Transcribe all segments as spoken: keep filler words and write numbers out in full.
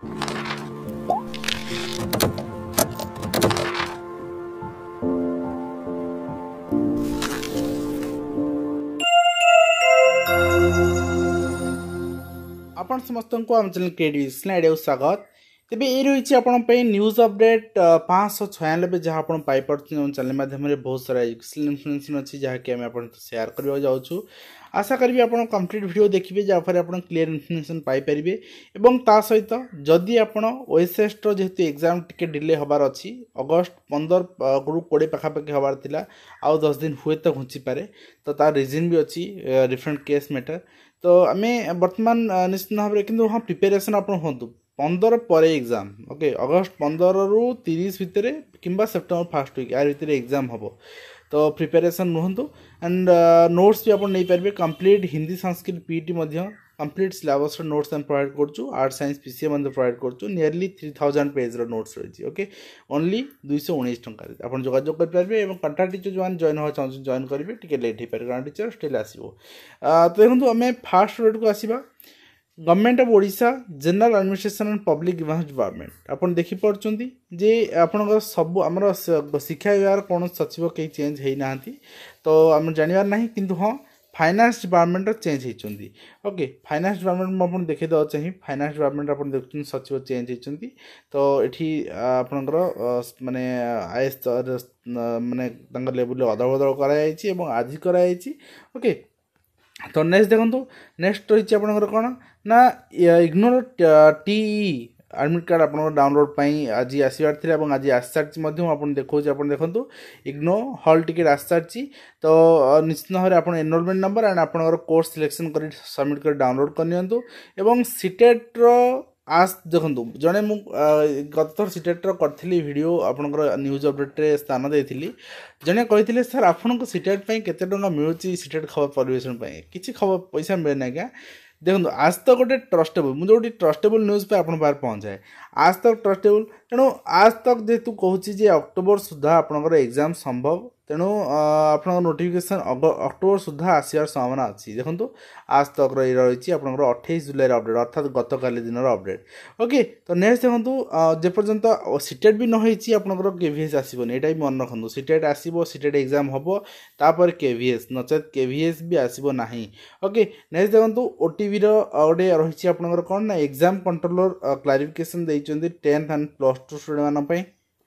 आपण समस्त को आम चैनल क्रिएटिवक्लास को स्वागत। तेबे ये रही आपण न्यूज अपडेट पाँच सौ छयानबे जहाँ आप चैनल माध्यम बहुत सारा एजुकेशनल इनफॉरमेशन अच्छी जहाँकि आम आप शेयर करवा जाऊँ। आशा करी आप कंप्लीट वीडियो देखिए जहाँफल आप क्लीयर इनफॉरमेशन पाइपर एवं ता सहित जदि आप ओएसएसटी जेहेतु एग्जाम टिके डिले हबार अच्छी अगस्ट पंदर रु कोड़े पाखापाखि हबार थिला आउ दस दिन हुए तो घुंची पारे तो तार रिजन भी अच्छी डिफरेंट केस मैटर। तो आम बर्तमान निश्चित भाव में कि हाँ प्रिपेरेसन आप हूँ पंदर पर एग्जाम ओके अगस्ट पंदर रु तीस भितर कि सेप्टेम्बर फास्ट वीक यार भितर एग्जाम हम तो प्रिपेरेसन रुहतु एंड नोट्स भी आप नहीं पारे complete Hindi Sanskrit PT complete syllabus notes आम प्रोवाइड करूँ आर्ट साइंस पीसीए प्रोवाइड करूँ nearly three thousand page notes रही ओके ओनली दुईश उन्नीस टकर आप जोगाजोग करेंगे और कंट्राक्ट टीचर जो जॉइन होगा चाहते जॉइन करेंगे टी लेट हो पारे कंट्राक्ट टीचर स्टिल आसो। तो देखो आम फास्ट रेट को आसवा government of Odisha general administration and public defence department आपन देखि पड़चंती जे आपन सब आमर शिक्षा विभाग कौन सचिव कहीं चेंज है ना तो आम जानवर ना किंतु हाँ फाइनेंस डिपार्टमेंट चेंज होती ओके फाइनेंस डिपार्टमेंट मुझे देखी देवा चाहिए फाइनेंस डिपार्टमेंट आप देखते सचिव चेंज होती तो ये आपणकर माने आईएएस माने लेवल अदल बदल कर आज कराई ओके। तो नेक्स्ट देखो नेक्स्ट रही आपंकर कौन ना इग्नोर टीई एडमिट कार्ड आप डाउनलोड आज आसबार थे आज आस सारी आप देखो आप देखो इग्नो हॉल टिकेट आस सारी तो निश्चित भाव में आप एनरोलमेंट नंबर एंड आप कोर्स सिलेक्शन कर सबमिट कर डाउनलोड करनी सीटेट आस देखो जड़े मु गत थर सीटेट्र करी भिड आपंकर न्यूज अपडेट स्थान देती जड़े कही सर आपको सीटेट केते टंका मिलूँ सीटेट खबर परिवेशन किसी खबर पैसा मिले ना क्या देखो आज तक गोटे ट्रस्टेबल मुझे ट्रस्टेबल न्यूज पे आपन पार पहुँचाए आज तक ट्रस्टेबल तेणु आज तक जेहेतु कहूँ अक्टोबर सुधा आपंकर एग्जाम संभव तेणु आप नोटिफिकेशन अक्टोबर सुधा आसार संभावना अच्छी देखो आज तक रही आपंकर अट्ठाईस जुलाई अपडेट अर्थात गत काली दिन अपडेट ओके। तो नेक्स्ट देखो जेपर्यंत सीटेट भी नई आपंकर केवीएस आसबनी यहाँ भी मन रखु सीटेट आसो सीटेट एग्जाम हम तापर केवीएस नचेत केवीएस भी आसो ना ओके। नेक्स्ट देखो ओटीवी रोटे रही आपंकर कौन ना एग्जाम कंट्रोलर क्लारिफिकेशन देते tenth and plus two student मानी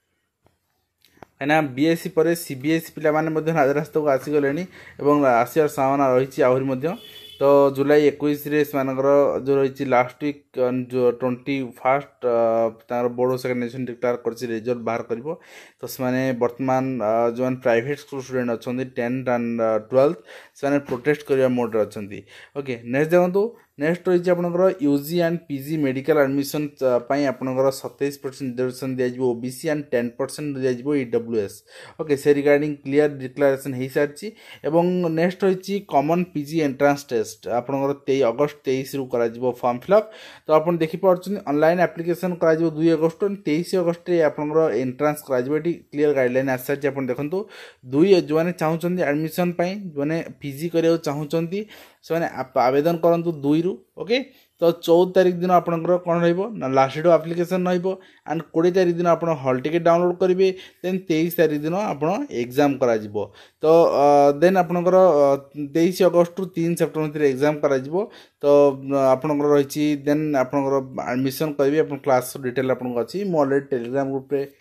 कहीं बीएससी पर सीबीएसई पिला माने राजरास्ता को आसीगले आसार संभावना रही आहरी तो जुलाई इक्कीस जो रही लास्ट वीक जो ट्वेंटी फास्ट बोर्ड सेक्रेटाइजेशन डिक्लेयर कर रिजल्ट बाहर कर तो से बर्तमान जो प्राइवेट स्कूल स्टूडेंट अच्छा टेन्थ एंड ट्वेल्थ से प्रोटेस्ट करने मोड अच्छा ओके। नेक्स्ट देखो नेक्स्ट रही आपंकर UG and PG medical admission आपंकर सत्ताईस परसेंट रिजर्वेशन दिज्व ओबीसी एंड टेन परसेंट दिज्व ईडब्ल्यूएस ओके से रिगार्डिंग क्लियर डिक्लेरेशन हो सारी। नेक्स्ट रही कॉमन पीजी एंट्रांस टेस्ट आपंकर अगस्ट तेईस रु कर फॉर्म फिलअप तो आप देखिपुं ऑनलाइन एप्लिकेशन कर दुई अगस्ट तेईस अगस्ट आपंकर एंट्रांस कर क्लियर गाइडलाइन आस सारी आप देखो दुई जो मैंने चाहते एडमिशन जो मैंने पीजी करने चाहते से आवेदन करूँ दुई रु ओके। तो चौदह तारीख दिन आपंकर कौन रहा लास्ट डेट एप्लिकेशन एंड कोड़े तारीख दिन आप हॉल टिकेट डाउनलोड करेंगे देन तेईस तारीख दिन आप एग्जाम करा तो देन आपंकर तेईस अगस्ट रु तीन सेप्टेम्बर एग्जाम करा तो आपंकर रही देन आपंकर एडमिशन करेंगे आप क्लास डिटेल आपको अच्छी मुझे अलरेडी टेलीग्राम ग्रुप रे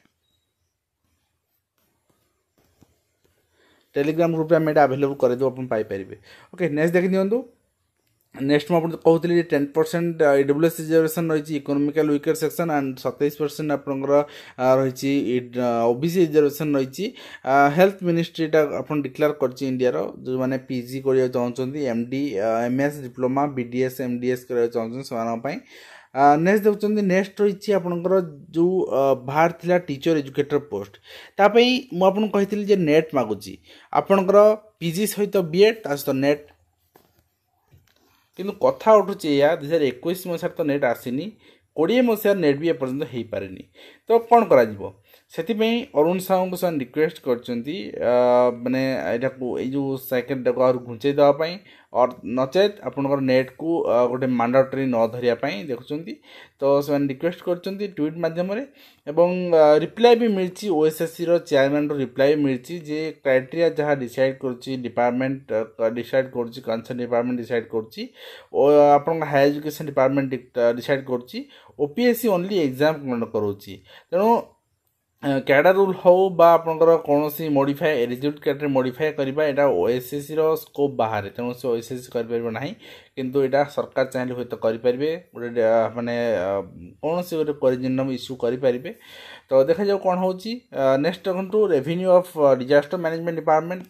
टेलीग्राम ग्रुप में अवेलेबल कर पाइपर ओके। नेक्स्ट देखी दिखाँ नेक्स्ट मुझे कहती टेन परसेंट ईडब्ल्यूएस रिजर्वेशन रही इकोनॉमिकल वीकर सेक्शन एंड सत्ताईस परसेंट आपंकर रही ओबीसी रिजर्वेशन रही हेल्थ मिनिस्ट्री आप डिक्लेयर कर इंडिया जो मैंने पीजी करने चाहते MD MS diploma BDS MDS करने चाहते नेक्स्ट देखते नेक्स्ट रही आपंकर जो बाहर थिला टीचर एजुकेटर पोस्ट तापाई मुझे कही नेट मागुची आपंकर पीजी सहित बीएड ता सहित नेट किंतु कथा उठुचे या दुई हजार इक्कीस मसीह तो नेट आसीनी कोड़े मसीह नेट भी एपर्तंत हो पारे तो कौन कर से अरुण साहू को से रिक्वेस्ट कर माने यहाँ को यो सैकेंड को और घुंचे देवाई और नचेत आपंकर नेट को गोटे मांडाटरी न धरियापाई देखुं तो से रिक्वेस्ट कर ट्वीट मध्यम रिप्लाई भी मिली ओएसएससी रो चेयरमैन रो रिप्लाई मिली जे क्राइटेरिया जहाँ डिसाइड कर डिपार्टमेंट डिसाइड कर कंसर्न डिपार्टमेंट डिसाइड कर आपन हायर एजुकेशन डिपार्टमेंट डिसाइड कर ओपीएससी ओनली एग्जाम कंडक्ट करोची तेणु कैडर रूल हो बा आपनकर कौन सी मॉडिफाई एलिजिबिलिटी क्राइटेरिया मॉडिफाई करबा एटा ओएसएससी रो स्कोप बाहर तेणु से ओएसएससी कर परबो नाही किंतु एटा सरकार चाहिले होय तो करि परबे गोटे माने कौन सी गोटे कोरिजिनम इश्यू करि परबे तो देखा जाओ कौन होची नेक्स्ट देखंतु revenue of disaster management department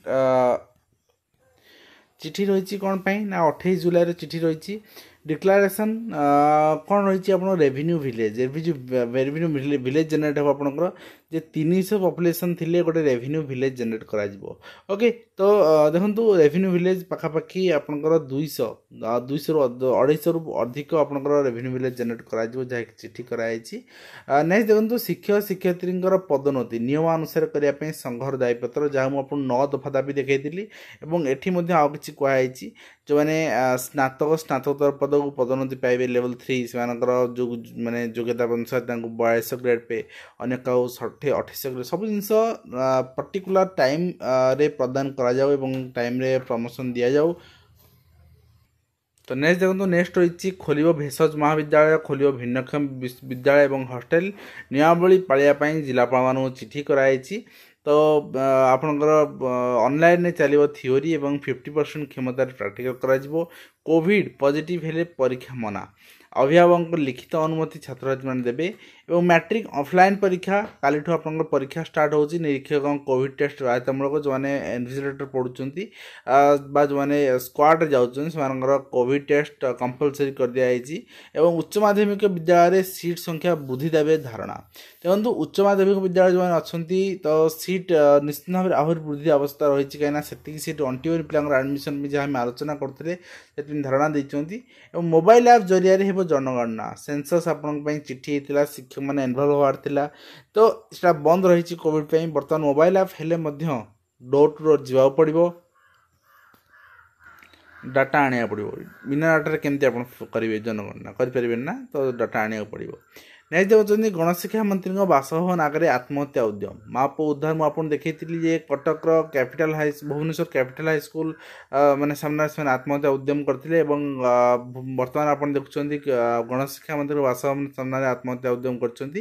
चिठी रही कौन पाई ना अट्ठाईस जुलाई रे चिठी रही डिक्लारेशन कौन रही आप revenue village revenue village generate हो आपंकर जे तीन सौ पॉपुलेशन थिले गोटे रेवेन्यू विलेज जनरेट करा जिवो ओके तो देखंतु रेवेन्यू विलेज पाखापाखि आपंकर दुईश दुईश रु अढ़ाईश रु अधिक आपंकर रेवेन्यू विलेज जनरेट करा जिवो जहाँ चिठी कराई नेक्स्ट देखंतु शिक्षक शिक्षयित्री पदोन्नति नियम अनुसार करने संघर दायीपत्र जहाँ मुझे नौ दफा दाबी देखी एठी मध्य आउ किछि कुहाई जो मैंने स्नातक स्नातकोत्तर पद को पदोन्नति पाइबे लेवल थ्री से जो माने योग्यता अनुसार बयालीस ग्रेड पे अन्य का षाठी अठाईस ग्रेड सब जिनस पर्टिकुलर टाइम रे प्रदान करा जाओ एवं टाइम रे प्रमोशन दिया जाओ तो नेक्स्ट देखो नेक्स्ट रही खोल भेषज महाविद्यालय खोल भिन्नक्षम विद्यालय और हॉस्टेल नियमावली पालिया जिलापाल मान चिठी कराई तो आपनकर ऑनलाइन चलो थियोरी एवं फिफ्टी परसेंट क्षमतार प्रैक्टिकल करा कोविड पॉजिटिव हेले परीक्षा मना अभिभावक लिखित अनुमति छात्र छात्री मैंने देवे और मैट्रिक ऑफलाइन परीक्षा काली आप परीक्षा स्टार्ट हो निरीक्षक कोविड टेस्ट बाध्यतामूलक जो मैंने इन्विजिलेटर पढ़ुं जो मैंने स्क्वाड जाऊँ से कोविड टेस्ट कंपलसरी कर दिखाई और उच्च माध्यमिक विद्यालय सीट संख्या वृद्धि देवे धारणा देखो उच्च माध्यमिक विद्यालय जो मैंने अच्छा तो सीट निश्चित भाव आहरी वृद्धि अवस्था रही कहीं से सीट अंटिवन पिला एडमिशन भी जहाँ आलोचना करते धारणा देती मोबाइल ऐप जरिया जनगणना सेंसस आपण चिठी होता शिक्षक मैंने इनवल्व होवार थिला तो इसटा बंद रही कोविड बर्तमान मोबाइल ऐप हेले मध्य डोर टू डोर जावा पड़ो डाटा आने पड़ो बिना डाटा केमती आप करेंगे जनगणना करें ना तो डाटा आने पड़ो नेक्स्ट देखते गणशिक्षा मंत्री बासभवन आगे आत्महत्या उद्यम माप उद्धार मुझे देखी Cuttack capital high Bhubaneswar capital high school माने सामने से आत्महत्या उद्यम करते बर्तमान आप देखुं गणशिक्षा मंत्री बासभवन सामने आत्महत्या उद्यम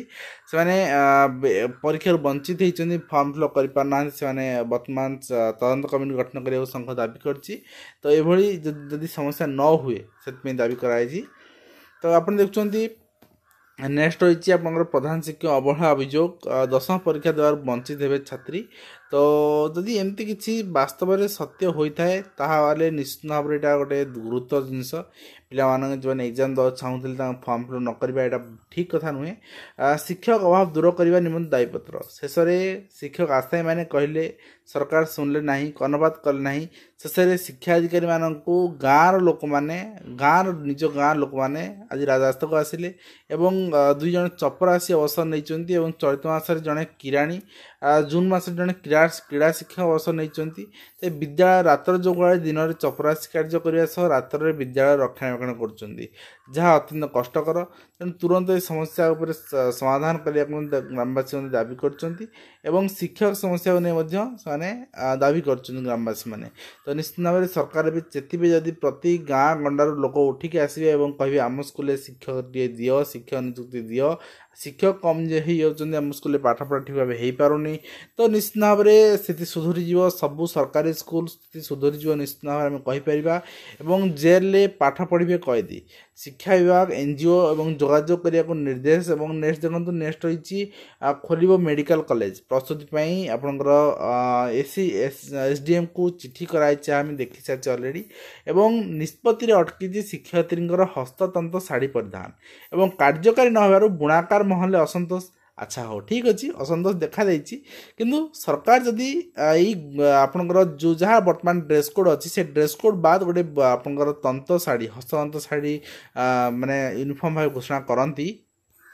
कर परीक्षा वंचित होती फर्म फिलअप कर बर्तमान तदंत कमिटी गठन करने संघ दाबी कर समस्या न हुए से दाबी कराई तो आप देखुं नेक्स्ट रही आप प्रधान शिक्षक अवहेला अभियोग दशम परीक्षा देवार वंचित हे छात्री तो जदि एमती किसी वास्तव में सत्य होता है ताहले निश्चित भाव में यहाँ गोटे गुरुत्व जिनस पिला जो एग्जाम दे चाहूले फर्म फिल न करवा यहाँ ठीक कथा नुहे शिक्षक अभाव दूर करने निमंत दायीपत्र शेष में शिक्षक आशायी मैंने कहले सरकार शुणिले ना कर्णपात कले ना शेष में शिक्षा अधिकारी मानक गाँव लोक मैंने गाँव निज गाँव लोक मैंने आज राजरास्ता को आसिले दुई जन चपरासी अवसर नहीं चलित मसरे जड़े किराणी जून मस जड़े क्रीड़ा क्रीड़ा शिक्षक अवसर नहीं विद्यालय रातर जो दिन में चपरासी कार्य करने सह रातर विद्यालय रक्षणाबेक्षण कर जहाँ अत्यंत कष्टकर तेणु तुरंत ये समस्या उपर समाधान करने ग्रामवासी मैंने दाबी कर शिक्षक समस्या ने दाबी कर ग्रामवासी मैंने तो निश्चित भाव में सरकार भी चेतिबे जदि प्रति गाँ गंडार लोक उठिक आसवे और कहे आम स्कूल शिक्षक दियो शिक्षक नियुक्ति दियो शिक्षक कम हो स्कूल पाठ पढ़ा ठीक भाव हो पारुनी तो निश्चित भाव में स्थिति सुधुरी सबू सरकारी स्कूल स्थिति सुधुरी निश्चित भाव में कहीपर जेल पाठ पढ़े कैदी शिक्षा विभाग एनजीओ और जोगाजोग करने को निर्देश और नेक्स्ट देखो नेक्स्ट रही खोल मेडिकल कॉलेज प्रस्तुति आपंकर एसी एसडीएम को चिठी कराई आम देखी सारी अलरेडी एवं निष्पत्ति अटकी शिक्षयित्री हस्ततंत्र शाढ़ी परिधान और कार्यकारी न हो बुणाकार महल असंतोष अच्छा हो ठीक अच्छे असंतोष देखा देछि किंतु सरकार जदि आपनकर जो जहाँ वर्तमान ड्रेस कोड अच्छी से ड्रेस कोड बाद गोटे आपनकर तंत्र शाढ़ी हस्ततंत्र शाढ़ी माने यूनिफॉर्म भाव घोषणा करती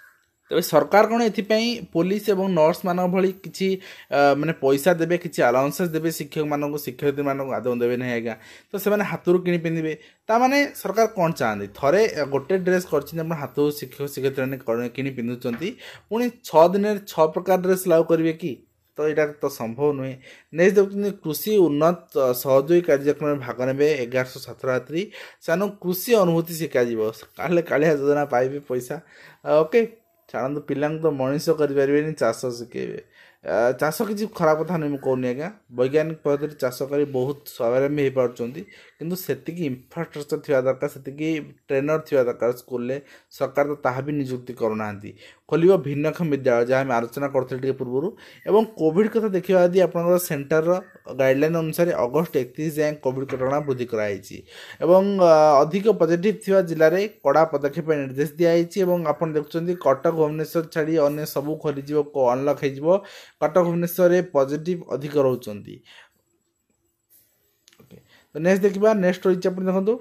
तेज सरकार कौन ए पुलिस और नर्स मान भली किसी माने पैसा देवे किसी अलाउंसेस देवे शिक्षक मान शिक्षयित्री मान आदौ देवे ना आज्ञा तो से हाथ कि पिंधे ताने सरकार कौन चाहती थे गोटे ड्रेस कर हाथ शिक्षक शिक्षयित्री कि पिंधुंट पुणी छः दिन छः प्रकार ड्रेस लागू करेंगे कि तो यहाँ तो संभव नुहे नेक्स्ट देखते कृषि उन्नत सहयोगी कार्यक्रम में भाग ने एगारश छात्र छात्री से कृषि अनुभूति शिखा काले कालिया योजना पाइबे पैसा ओके छाड़ू पिला तो मनीष करें चाष शिखेबे चाष किसी खराब कथा नहीं कहूनी आज्ञा वैज्ञानिक पद्धति चाष कर बहुत स्वावलम्बी हो पार्टी किंतु सेति इंफ्रास्ट्रक्चर थी दरकार से ट्रेनर थी दरकार स्कूल सरकार तो ताहा भी नियुक्ति करूना खोल भिन्नक्षम विद्यालय जहाँ आम आलोचना करते पूर्व एवं कोविड कथा देखा यदि आप सेंटर गाइडलाइन अनुसार अगस्ट एकतीस जाए कोविड कटकणा वृद्धि कराई एवं अधिक पॉजिटिव थिबा जिले में कड़ा पदक्षेप निर्देश दिखाई आप देखुं कटक भुवनेश्वर छाड़ी अन्य सबू खोली अनलक हो कटक भुवनेश्वर पॉजिटिव अधिक रोचंती तो नेक्स्ट देखा नेक्स्ट रही देखो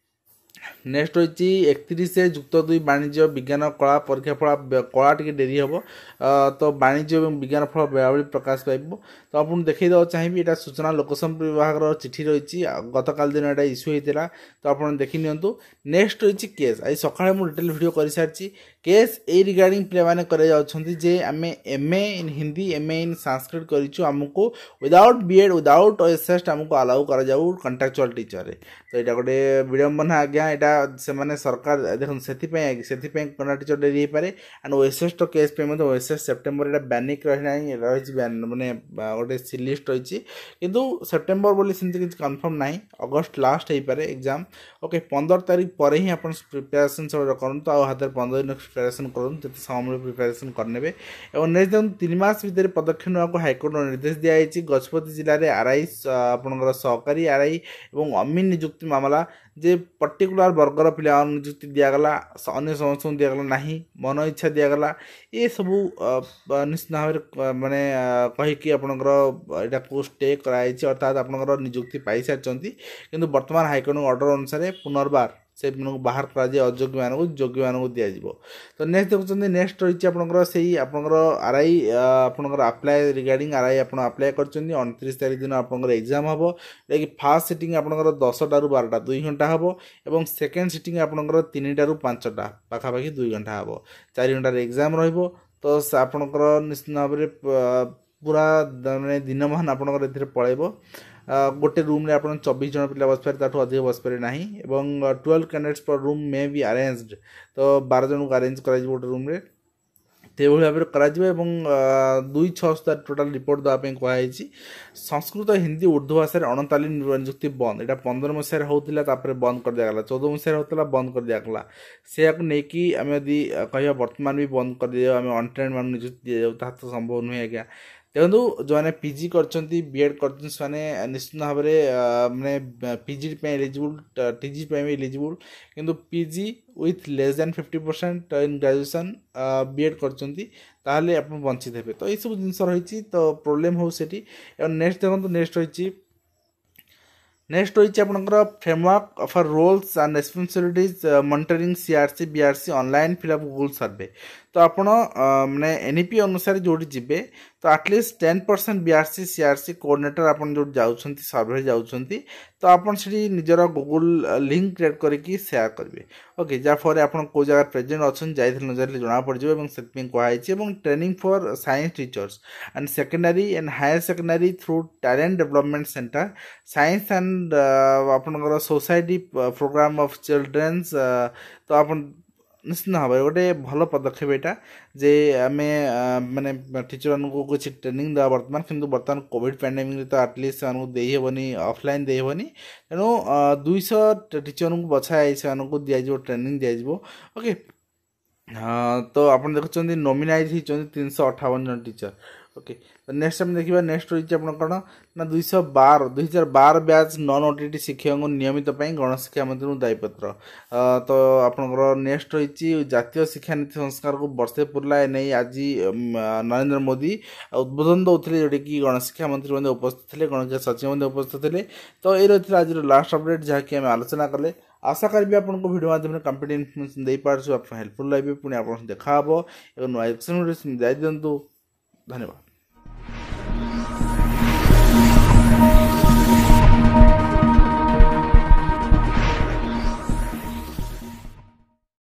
नेक्स्ट रही एकतीस जुक्त दुई वाणिज्य विज्ञान कला परीक्षा फल कला टी डेरी हम तो वाणिज्य और विज्ञान फल बेलावली प्रकाश पाइब तो आपको देखा चाहिए यहाँ सूचना लोकसंपर्क विभाग चिठी रही गतकाल दिन यहाँ इश्यू होता तो आप देखी नियंतु नेक्स्ट रही केस आज सकाଳେ ମୁଁ डिटेल वीडियो कर सारी केस ए रिगार्डिंग पे मैंने करे आम M A in Hindi M A in Sanskrit करूँ आमको विदाउट बीएड विदाउट ओएसएसटी आमको अलाउ कर कंट्राक्चुअल टीचर तो यहाँ गोटे विडंबना आज्ञा यहाँ से सरकार देखो से कंट्रा टीचर डेरी हो पारे एंड ओएसएस तो केस पे ओएसएस सेप्टेम्बर यहाँ बैनिक रही रही माने गोटे सी लिस्ट रही किंतु सेप्टेम्बर बोली सेमती किसी कन्फर्म ना अगस्ट लास्ट हो पारे एग्जाम ओके पंद्रह तारीख पर ही आप प्रिपेरेसन सब करूँ आ हाथ पंद्रह दिन प्रिपेरेसन करूँ जिते समय प्रिपेरेसन करने और नेक्स्ट दिन तीन मास भर पदक्षेप नाक हाइकोर्ट निर्देश दिखाई गजपति जिले में आरआई आपंकर सहकारी आरआई और अमीन नियुक्ति मामला जे पर्टिकुलर वर्गर पिला नियुक्ति दिगला अन्य समस्त दिगला ना मन इच्छा दिगला ये सबू निश्चित भाव माने कहीकि आपंकर यहाँ को स्टे कराई अर्थात आपंकर नियुक्ति पाई सारी किंतु वर्तमान हाइकोर्ट ऑर्डर अनुसार पुनर्बार से बाहर कर अयोग्य मानक योग्य मानक दिज्व तो नेक्स्ट देखुं नेक्स्ट रही आपंकर से आपंकर आरआई आपंकर अप्लाई रिगार्डिंग आरआई आप अप्लाई कर उनतीस तारीख दिन आपंकर एग्जाम हम कि फास्ट सिटिंग आपंकर दसटा रु बारटा दुई घंटा हम और सेकेंड सिटिंग आपंकर तीन टारू पांचटा पाखापाखि दुई घंटा हम चार घंटार एग्जाम रहिबो तो आपंकर निश्चित भाव में पूरा माने दिन मान आपंकर पलैब गोटे रूम रे आपन चौबीस जन पिला बस पारे ताठू अधिक बस पारे नाही एवं twelve candidates per room may be arranged तो बारह जन को अरेंज करा गोटे रूम रे तेभली भाव में करा दुई छः टोटाल रिपोर्ट देवाई कहुई संस्कृत हिंदी उर्दू भाषा अणताली नियुक्ति बंद यहाँ पंद्रह मसीह होता बंद कर दिगला चौदह मसीह होता बंद कर दिगला से नहीं आम यदि कह बर्तमान भी बंद कर दिए आम अनट्रेन मान नियुक्ति दि जाऊ तो संभव नुहे आज्ञा देखो जो मैंने पीजी कर बीएड कर निश्चित भाव में मैंने पीजी एलिजिबल टीजी भी एलिजिबल किंतु PG with less than fifty percent in graduation BEd कर आप वंचित हे तो ये सब जिन रही तो प्रोब्लेम हो सेठी नेक्स्ट देखो नेक्स्ट रही नेक्स्ट रही आपंकर framework for roles and responsibilities monitoring CRC BRC online fill up Google survey तो आप मैंने एनईपी अनुसार जोड़ी जीवे तो at least ten percent BRC CRC coordinator आप जो जाऊँ सर्वे जाऊँगी तो आपन से निजर गूगल लिंक क्रिएट करके शेयर करेंगे ओके जहाँफल आप कौ जगह प्रेजेंट अच्छा जाइए नजर जना पड़ो से कहुई training for science teachers and secondary and higher secondary through talent development centre science and आपनकर सोसाइटी प्रोग्राम ऑफ चिल्ड्रेन्स तो आप निश्चित भाव में गोटे भल पदक्षेप यहाँ जे आम माने टीचर मानक किसी ट्रेनिंग देवा बर्तमान किंतु बर्तमान कोविड पैंडेमिक तो आटलिस्ट से देहबनी ऑफलाइन देहबनी तेणु दुईश टीचर को बछाई से दिज्व ट्रेनिंग दिज्व ओके हाँ तो आप देखुं नॉमिनाइज होती तीन सौ अठावन जन टीचर ओके तो नेक्स्ट हम देखिए नेक्स्ट रही आप कौन ना दुईश बार दुई हजार बार ब्याच नन ओटीटी शिक्षक नियमित गणशिक्षा मंत्री दायीपत्र तो आपंकर नेक्स्ट रही जातीय शिक्षा नीति संस्कार को वर्षे पूर्ला नहीं आज नरेंद्र मोदी उद्बोधन दौले जोटा कि गणशिक्षा मंत्री उपस्थित थे गणशिक्षा सचिव उपस्थित थे तो ये रही आज लास्ट अपडेट जहाँकि आम आलोचना कले आशा करी आपको वीडियो माध्यम कंप्लीट इनफर्मेशन दे पार्छु आप हेल्पफुल लगे पुणी आप देखा नुआ दिंतु धन्यवाद।